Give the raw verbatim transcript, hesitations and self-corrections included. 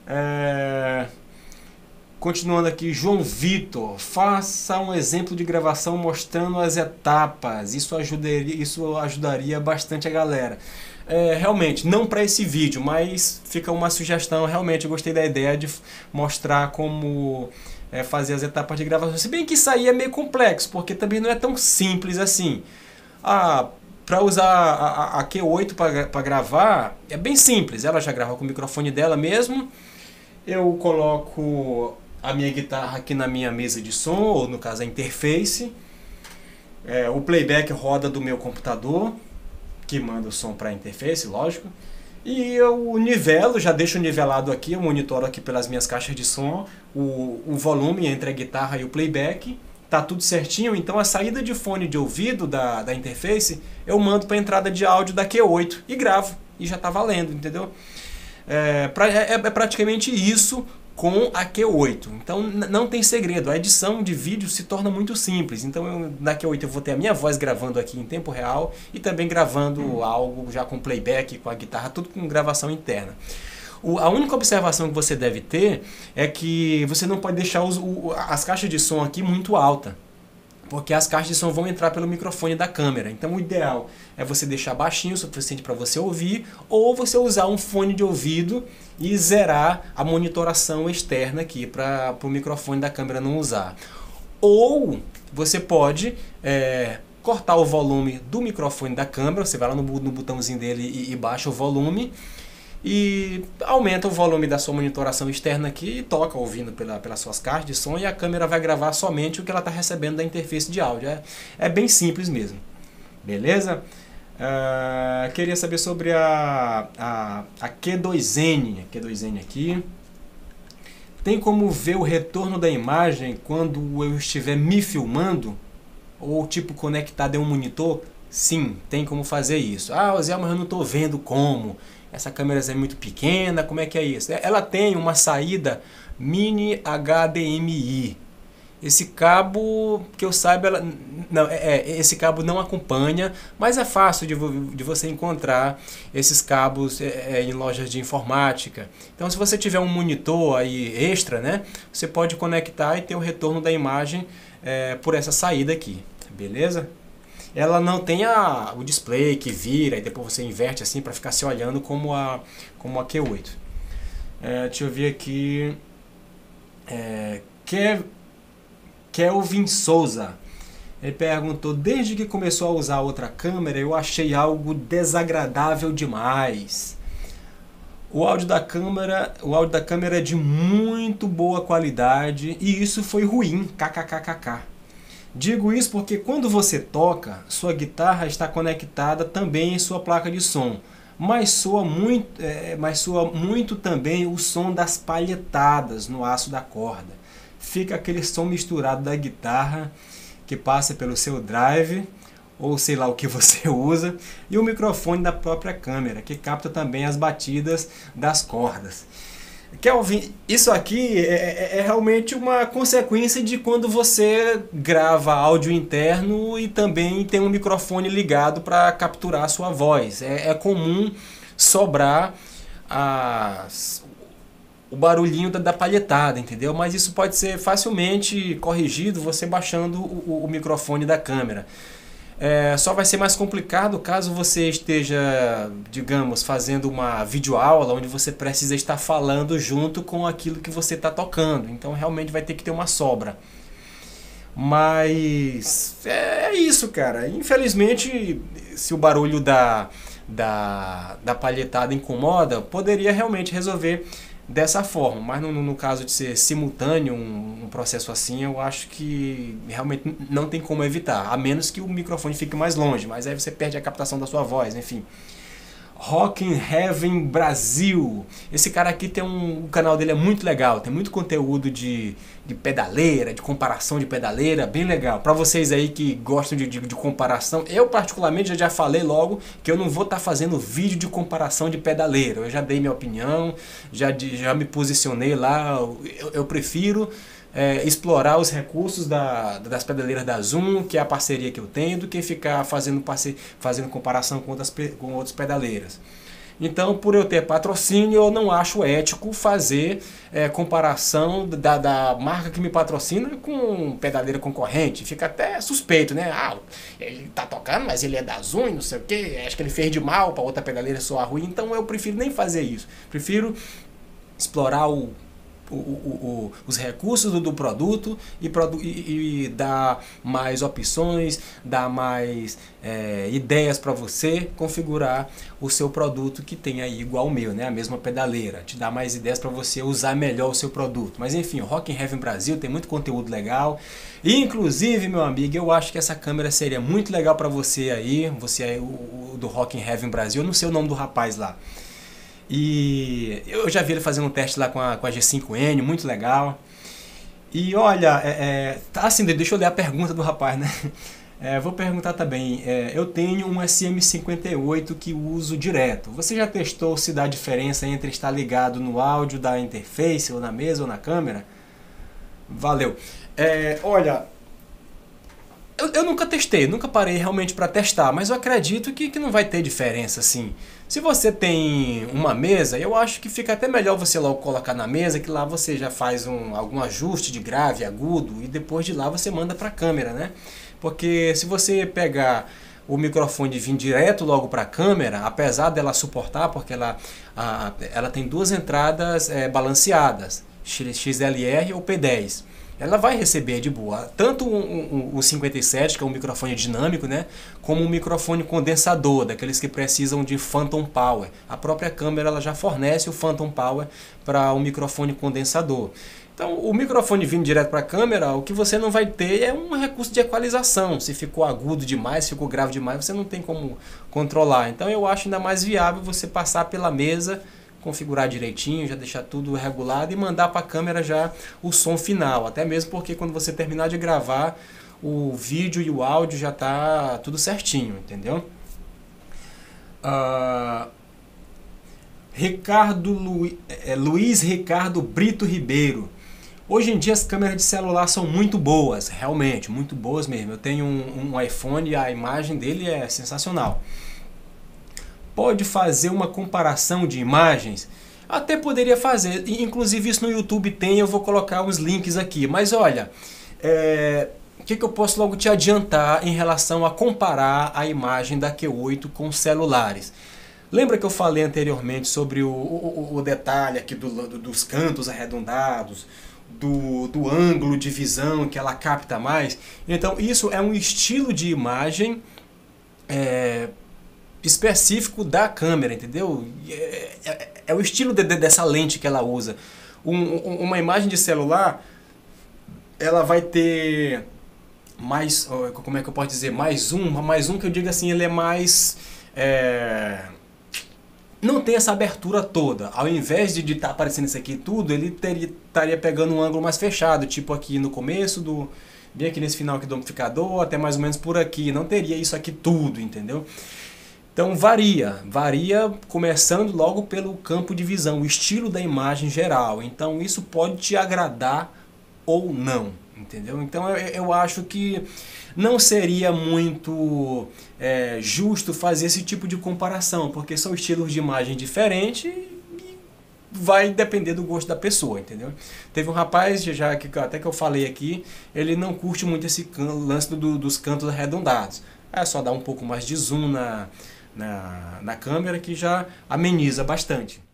É... Continuando aqui, João Vitor, faça um exemplo de gravação mostrando as etapas, isso ajudaria, isso ajudaria bastante a galera. É, realmente, não para esse vídeo, mas fica uma sugestão, realmente eu gostei da ideia de mostrar como é, fazer as etapas de gravação, se bem que isso aí é meio complexo, porque também não é tão simples assim. Ah, para usar a, a Q oito para gravar, é bem simples, ela já grava com o microfone dela mesmo, eu coloco a minha guitarra aqui na minha mesa de som, ou no caso a interface. É, o playback roda do meu computador, que manda o som para a interface, lógico. E eu nivelo, já deixo nivelado aqui, eu monitoro aqui pelas minhas caixas de som o, o volume entre a guitarra e o playback. Tá tudo certinho, então a saída de fone de ouvido da, da interface eu mando para a entrada de áudio da Q oito e gravo, e já tá valendo, entendeu? É, pra, é, é praticamente isso com a Q oito. Então não tem segredo, a edição de vídeo se torna muito simples. Então eu, na Q oito eu vou ter a minha voz gravando aqui em tempo real e também gravando algo já com playback, com a guitarra, tudo com gravação interna. O, a única observação que você deve ter é que você não pode deixar os, o, as caixas de som aqui muito alta, porque as caixas de som vão entrar pelo microfone da câmera. Então o ideal é você deixar baixinho o suficiente para você ouvir, ou você usar um fone de ouvido e zerar a monitoração externa aqui para o microfone da câmera não usar. Ou você pode é, cortar o volume do microfone da câmera, você vai lá no, no botãozinho dele e, e baixa o volume, e aumenta o volume da sua monitoração externa aqui e toca ouvindo pela, pelas suas caixas de som, e a câmera vai gravar somente o que ela está recebendo da interface de áudio. É, é bem simples mesmo. Beleza? Uh, queria saber sobre a, a, a Q dois N. Q dois N aqui. Tem como ver o retorno da imagem quando eu estiver me filmando? Ou tipo conectado em um monitor? Sim, tem como fazer isso. Ah, Zé, mas eu não estou vendo como. Essa câmera é muito pequena, como é que é isso? Ela tem uma saída mini H D M I. Esse cabo, que eu saiba, ela, não, é, esse cabo não acompanha, mas é fácil de, de você encontrar esses cabos é, em lojas de informática. Então, se você tiver um monitor aí extra, né, você pode conectar e ter o retorno da imagem é, por essa saída aqui, beleza? Ela não tem a, o display que vira e depois você inverte assim para ficar se olhando como a, como a Q oito. É, deixa eu ver aqui. É, Kev, Kelvin Souza. Ele perguntou: desde que começou a usar outra câmera, eu achei algo desagradável demais. O áudio da câmera, o áudio da câmera é de muito boa qualidade e isso foi ruim. Kkkk. Digo isso porque quando você toca, sua guitarra está conectada também em sua placa de som, mas soa muito, é, mas soa muito também o som das palhetadas no aço da corda. Fica aquele som misturado da guitarra que passa pelo seu drive, ou sei lá o que você usa, e o microfone da própria câmera, que capta também as batidas das cordas. Kelvin, isso aqui é, é, é realmente uma consequência de quando você grava áudio interno e também tem um microfone ligado para capturar a sua voz. É, é comum sobrar as, o barulhinho da, da palhetada, entendeu? Mas isso pode ser facilmente corrigido você baixando o, o microfone da câmera. É, só vai ser mais complicado caso você esteja, digamos, fazendo uma videoaula onde você precisa estar falando junto com aquilo que você está tocando. Então realmente vai ter que ter uma sobra. Mas é, é isso, cara. Infelizmente, se o barulho da, da, da palhetada incomoda, poderia realmente resolver dessa forma, mas no, no caso de ser simultâneo um, um processo assim, eu acho que realmente não tem como evitar, a menos que o microfone fique mais longe, mas aí você perde a captação da sua voz, enfim. Rock in Heaven Brasil. Esse cara aqui tem um... O canal dele é muito legal. Tem muito conteúdo de, de pedaleira, de comparação de pedaleira. Bem legal. Para vocês aí que gostam de, de, de comparação. Eu particularmente já, já falei logo que eu não vou estar tá fazendo vídeo de comparação de pedaleira. Eu já dei minha opinião. Já, já me posicionei lá. Eu, eu prefiro... É, explorar os recursos da, das pedaleiras da Zoom, que é a parceria que eu tenho, do que ficar fazendo, parce, fazendo comparação com outras, com outras pedaleiras. Então, por eu ter patrocínio, eu não acho ético fazer é, comparação da, da marca que me patrocina com pedaleira concorrente. Fica até suspeito, né? Ah, ele tá tocando, mas ele é da Zoom, não sei o quê. Acho que ele fez de mal para outra pedaleira soar ruim. Então, eu prefiro nem fazer isso. Prefiro explorar o O, o, o, os recursos do, do produto e, produ e, e dar mais opções, dar mais é, ideias para você configurar o seu produto que tem aí igual o meu, né? A mesma pedaleira, te dá mais ideias para você usar melhor o seu produto. Mas enfim, o Rock in Heaven Brasil tem muito conteúdo legal e, inclusive, meu amigo, eu acho que essa câmera seria muito legal para você aí, você aí, o, o do Rock in Heaven Brasil, eu não sei o nome do rapaz lá. E eu já vi ele fazendo um teste lá com a, com a G cinco N, muito legal. E olha, é, é, tá assim, deixa eu ler a pergunta do rapaz, né? É, vou perguntar também, é, eu tenho um S M cinquenta e oito que uso direto. Você já testou se dá diferença entre estar ligado no áudio da interface, ou na mesa, ou na câmera? Valeu. É, olha, eu, eu nunca testei, nunca parei realmente para testar, mas eu acredito que, que não vai ter diferença, assim. Se você tem uma mesa, eu acho que fica até melhor você logo colocar na mesa, que lá você já faz um, algum ajuste de grave, agudo, e depois de lá você manda para a câmera, né? Porque se você pegar o microfone e vir direto logo para a câmera, apesar dela suportar, porque ela, a, ela tem duas entradas é, balanceadas, X L R ou P dez. Ela vai receber de boa, tanto o, o, o cinquenta e sete, que é um microfone dinâmico, né, como um microfone condensador, daqueles que precisam de Phantom Power. A própria câmera ela já fornece o Phantom Power para o microfone condensador. Então, o microfone vindo direto para a câmera, o que você não vai ter é um recurso de equalização. Se ficou agudo demais, se ficou grave demais, você não tem como controlar. Então, eu acho ainda mais viável você passar pela mesa, configurar direitinho, já deixar tudo regulado e mandar para a câmera já o som final. Até mesmo porque quando você terminar de gravar, o vídeo e o áudio já tá tudo certinho, entendeu? Uh, Ricardo Lu, é, Luiz Ricardo Brito Ribeiro. Hoje em dia as câmeras de celular são muito boas, realmente, muito boas mesmo. Eu tenho um, um iPhone e a imagem dele é sensacional. Pode fazer uma comparação de imagens? Até poderia fazer, inclusive isso no YouTube tem, eu vou colocar uns links aqui. Mas olha, é, o que, que eu posso logo te adiantar em relação a comparar a imagem da Q oito com celulares? Lembra que eu falei anteriormente sobre o, o, o detalhe aqui do, do, dos cantos arredondados, do, do ângulo de visão que ela capta mais? Então isso é um estilo de imagem é, específico da câmera, entendeu? É, é, é o estilo de, de, dessa lente que ela usa. Um, um, uma imagem de celular, ela vai ter mais, como é que eu posso dizer, mais um, mais um que eu digo assim, ele é mais... É, não tem essa abertura toda. Ao invés de estar tá aparecendo isso aqui tudo, ele teria, estaria pegando um ângulo mais fechado, tipo aqui no começo, do, bem aqui nesse final aqui do amplificador, até mais ou menos por aqui. Não teria isso aqui tudo, entendeu? Então varia, varia começando logo pelo campo de visão, o estilo da imagem geral. Então isso pode te agradar ou não, entendeu? Então eu, eu acho que não seria muito é, justo fazer esse tipo de comparação, porque são estilos de imagem diferentes e vai depender do gosto da pessoa, entendeu? Teve um rapaz, já que até que eu falei aqui, ele não curte muito esse lance do, dos cantos arredondados. É só dar um pouco mais de zoom na, na, na câmera que já ameniza bastante.